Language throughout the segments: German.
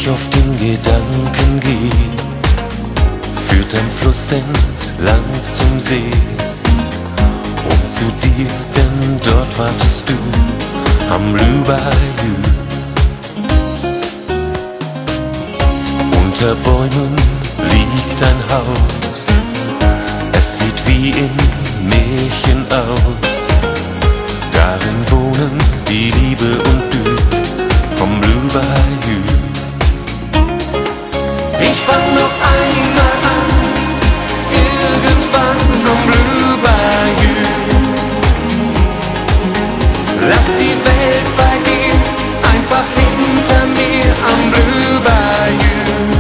ich auf den Gedanken gehe, führt ein Fluss entlang zum See. Und zu dir, denn dort wartest du am Blue Bayou. Unter Bäumen liegt ein Haus, es sieht wie im Märchen aus. Darin wohnen die Liebe und du vom Blue Bayou. Ich fang noch einmal an, irgendwann am Blue Bayou. Lass die Welt bei dir einfach hinter mir am Blue Bayou.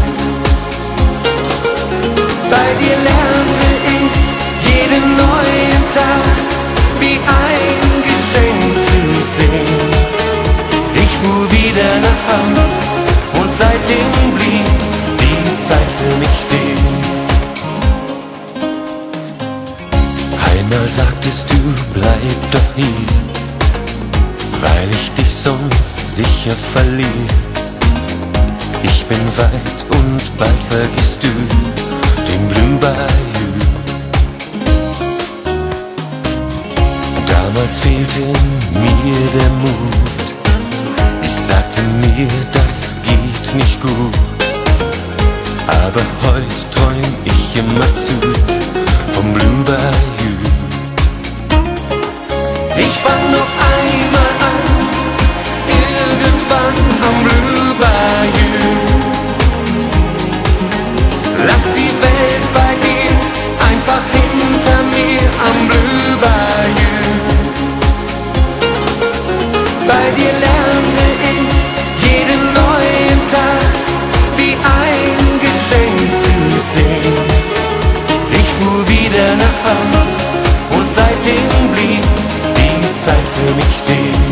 Bei dir lernte ich jeden neuen Tag wie ein Geschenk zu sehen. Ich fuhr wieder nach Haus und seitdem blieb die Zeit für mich stehen. Einmal sagtest du, bleib doch hier, weil ich dich sonst sicher verliere. Ich bin weit und bald vergisst du den Blue Bayou. Damals fehlte mir der Mut, ich sagte mir, das geht nicht gut. Aber heute träum ich immer zu vom Blue Bayou. Ich fang noch einmal an, irgendwann am Blue Bayou. Lass die Welt bei dir einfach hinter mir am Blue Bayou. Bei dir lernte ich jeden neuen Tag wie ein Geschenk zu sehen. Ich fuhr wieder nach Haus und seitdem blieb die Zeit für mich stehen.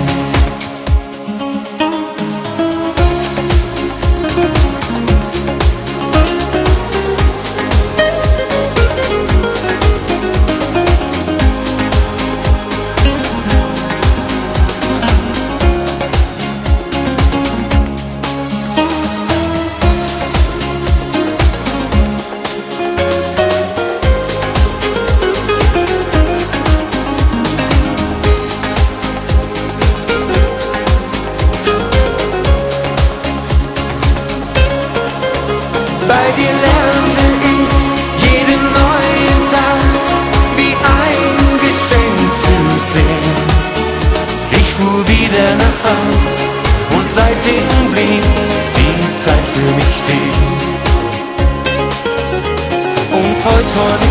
Bei dir lernte ich jeden neuen Tag wie ein Geschenk zu sehen. Ich fuhr wieder nach Haus und seitdem blieb die Zeit für mich stehen. Und heute